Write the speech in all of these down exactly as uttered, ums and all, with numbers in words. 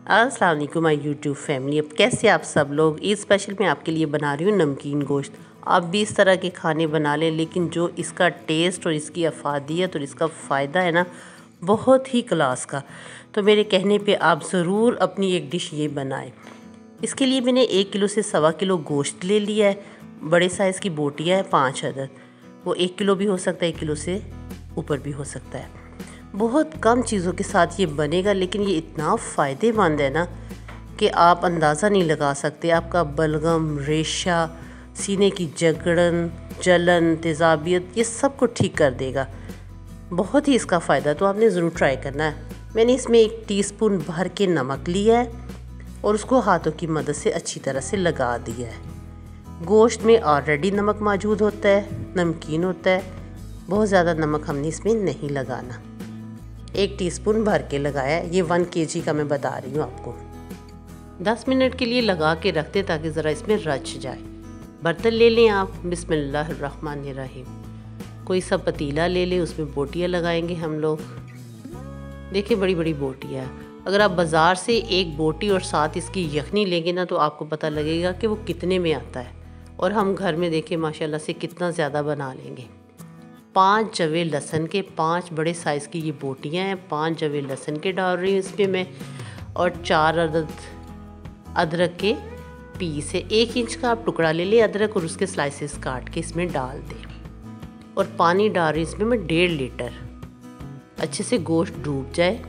अस्सलाम वालेकुम my YouTube family. अब कैसे आप सब लोग, ईद स्पेशल में आपके लिए बना रही हूँ नमकीन गोश्त। आप भी इस तरह के खाने बना लें, लेकिन जो इसका टेस्ट और इसकी अफादियत और इसका फ़ायदा है ना, बहुत ही क्लास का। तो मेरे कहने पे आप ज़रूर अपनी एक डिश ये बनाएं। इसके लिए मैंने एक किलो से सवा किलो गोश्त ले लिया है। बड़े साइज़ की बोटियाँ है पाँच अदद। वो एक किलो भी हो सकता है, एक किलो से ऊपर भी हो सकता है। बहुत कम चीज़ों के साथ ये बनेगा, लेकिन ये इतना फ़ायदेमंद है ना कि आप अंदाज़ा नहीं लगा सकते। आपका बलगम, रेशा, सीने की जकड़न, जलन, तेज़ाबियत, ये सब को ठीक कर देगा। बहुत ही इसका फ़ायदा, तो आपने ज़रूर ट्राई करना है। मैंने इसमें एक टीस्पून भर के नमक लिया है और उसको हाथों की मदद से अच्छी तरह से लगा दिया है। गोश्त में ऑलरेडी नमक मौजूद होता है, नमकीन होता है, बहुत ज़्यादा नमक हमने इसमें नहीं लगाना। एक टीस्पून भर के लगाया है। ये वन केजी का मैं बता रही हूँ आपको। दस मिनट के लिए लगा के रखते ताकि ज़रा इसमें रच जाए। बर्तन ले लें आप, बिस्मिल्लाहिर्रहमानिर्रहीम। कोई सा पतीला ले लें, उसमें बोटियाँ लगाएंगे हम लोग। देखिए बड़ी बड़ी बोटियाँ। अगर आप बाज़ार से एक बोटी और साथ इसकी यखनी लेंगे ना, तो आपको पता लगेगा कि वो कितने में आता है। और हम घर में देखिए माशाल्लाह से कितना ज़्यादा बना लेंगे। पाँच जवे लहसुन के, पाँच बड़े साइज़ की ये बोटियाँ हैं। पाँच जवे लहसुन के डाल रही हूँ इसमें मैं, और चार अदद अदरक के पीस है। एक इंच का आप टुकड़ा ले लें अदरक और उसके स्लाइसेस काट के इसमें डाल दें। और पानी डाल रही हूँ इसमें मैं डेढ़ लीटर। अच्छे से गोश्त डूब जाए।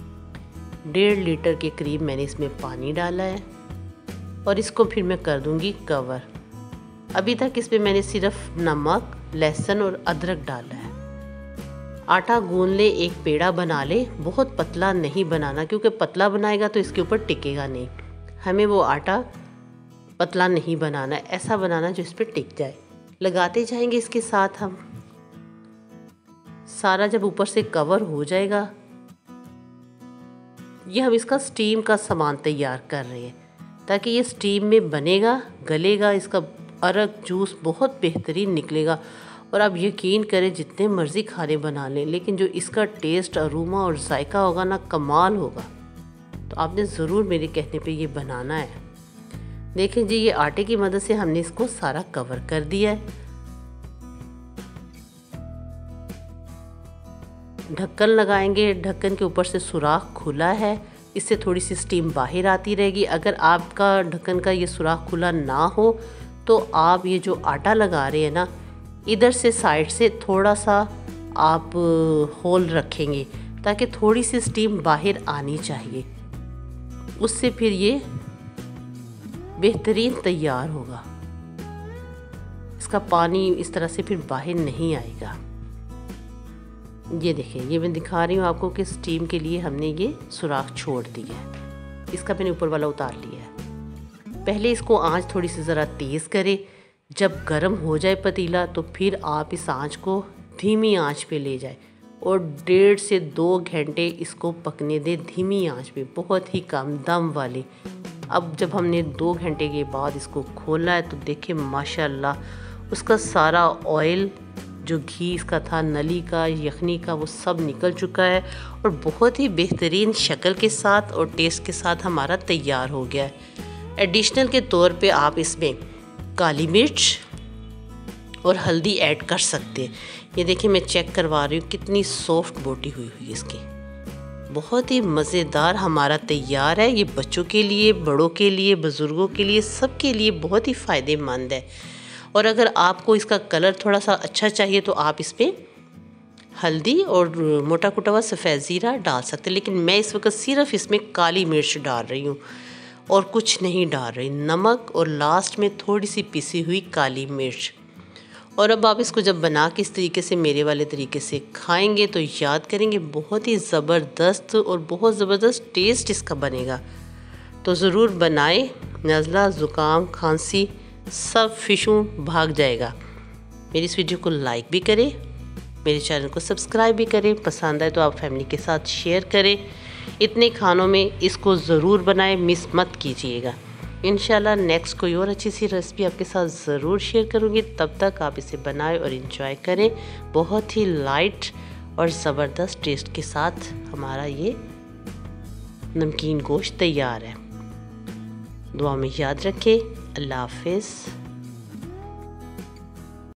डेढ़ लीटर के करीब मैंने इसमें पानी डाला है और इसको फिर मैं कर दूँगी कवर। अभी तक इसमें मैंने सिर्फ नमक, लहसुन और अदरक डाला है। आटा गूंद ले, एक पेड़ा बना ले। बहुत पतला नहीं बनाना, क्योंकि पतला बनाएगा तो इसके ऊपर टिकेगा नहीं। हमें वो आटा पतला नहीं बनाना, ऐसा बनाना जो इस पर टिक जाए। लगाते जाएंगे इसके साथ हम। सारा जब ऊपर से कवर हो जाएगा, ये हम इसका स्टीम का सामान तैयार कर रहे हैं ताकि ये स्टीम में बनेगा, गलेगा, इसका अरक जूस बहुत बेहतरीन निकलेगा। और आप यकीन करें जितने मर्ज़ी खाने बना लें, लेकिन जो इसका टेस्ट, अरोमा और जायका होगा ना, कमाल होगा। तो आपने ज़रूर मेरे कहने पे ये बनाना है। देखें जी, ये आटे की मदद से हमने इसको सारा कवर कर दिया है। ढक्कन लगाएंगे। ढक्कन के ऊपर से सुराख खुला है, इससे थोड़ी सी स्टीम बाहर आती रहेगी। अगर आपका ढक्कन का ये सुराख खुला ना हो तो आप ये जो आटा लगा रहे हैं ना, इधर से साइड से थोड़ा सा आप होल रखेंगे ताकि थोड़ी सी स्टीम बाहर आनी चाहिए। उससे फिर ये बेहतरीन तैयार होगा। इसका पानी इस तरह से फिर बाहर नहीं आएगा। ये देखिए, ये मैं दिखा रही हूँ आपको कि स्टीम के लिए हमने ये सुराख छोड़ दिया है। इसका मैंने ऊपर वाला उतार लिया है। पहले इसको आंच थोड़ी सी ज़रा तेज़ करें। जब गर्म हो जाए पतीला तो फिर आप इस आंच को धीमी आंच पे ले जाए और डेढ़ से दो घंटे इसको पकने दें धीमी आंच पे, बहुत ही कम दम वाले। अब जब हमने दो घंटे के बाद इसको खोला है तो देखिए माशाल्लाह उसका सारा ऑयल, जो घी इसका था, नली का, यखनी का, वो सब निकल चुका है और बहुत ही बेहतरीन शक्ल के साथ और टेस्ट के साथ हमारा तैयार हो गया है। एडिशनल के तौर पे आप इसमें काली मिर्च और हल्दी ऐड कर सकते हैं। ये देखिए मैं चेक करवा रही हूँ कितनी सॉफ्ट बोटी हुई हुई इसकी। बहुत ही मज़ेदार हमारा तैयार है। ये बच्चों के लिए, बड़ों के लिए, बुज़ुर्गों के लिए, सब के लिए बहुत ही फ़ायदेमंद है। और अगर आपको इसका कलर थोड़ा सा अच्छा चाहिए तो आप इसमें हल्दी और मोटा कुटा हुआ सफ़ेद ज़ीरा डाल सकते हैं, लेकिन मैं इस वक्त सिर्फ इसमें काली मिर्च डाल रही हूँ और कुछ नहीं डाल रही। नमक और लास्ट में थोड़ी सी पिसी हुई काली मिर्च। और अब आप इसको जब बना के इस तरीके से, मेरे वाले तरीके से खाएंगे तो याद करेंगे बहुत ही ज़बरदस्त और बहुत ज़बरदस्त टेस्ट इसका बनेगा। तो ज़रूर बनाएं। नज़ला, ज़ुकाम, खांसी सब फिशू भाग जाएगा। मेरी इस वीडियो को लाइक भी करें, मेरे चैनल को सब्सक्राइब भी करें। पसंद आए तो आप फैमिली के साथ शेयर करें। इतने खानों में इसको ज़रूर बनाएं, मिस मत कीजिएगा। इंशाल्लाह नेक्स्ट कोई और अच्छी सी रेसिपी आपके साथ ज़रूर शेयर करूँगी। तब तक आप इसे बनाएं और इंजॉय करें। बहुत ही लाइट और ज़बरदस्त टेस्ट के साथ हमारा ये नमकीन गोश्त तैयार है। दुआ में याद रखें। अल्लाह हाफिज़।